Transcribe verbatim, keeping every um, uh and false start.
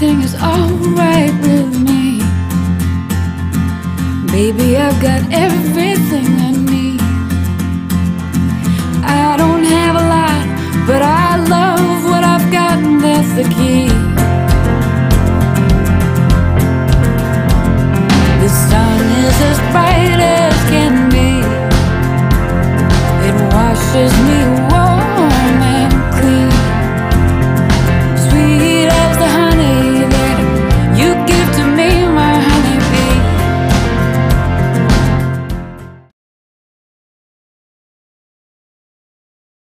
everything is alright with me. Baby, I've got everything I need. I don't have a lot, but I love what I've got, and that's the key.